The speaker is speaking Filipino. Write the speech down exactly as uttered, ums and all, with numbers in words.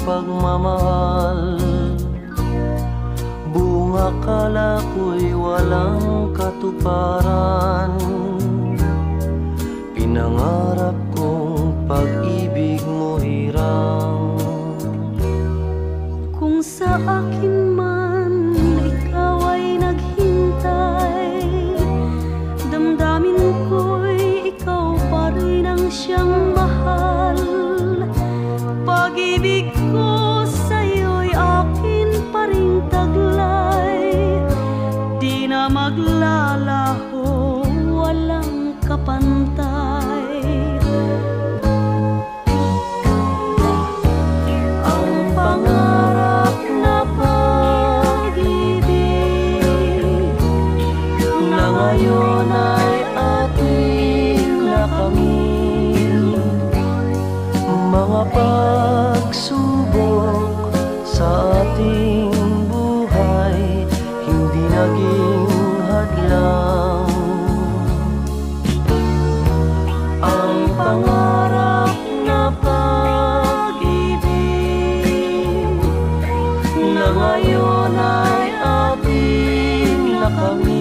pagmamahal. Buong akala ko'y walang katuparan. Pinangarap kong pag-ibig mo hirang. Kung sa akin man ikaw ay naghintay, damdamin ko'y ikaw pa rin ang siyang mahal. Pag-ibig ko sa'yo'y akin pa rin taglay, di na maglalaho, walang kapantay. Ang pangarap na pag-ibig na ngayon ay ating nakamit. Mga pagsubok sa ating buhay hindi naging hadlang. Ang pangarap na pag-ibig na ngayon ay ating nakamit.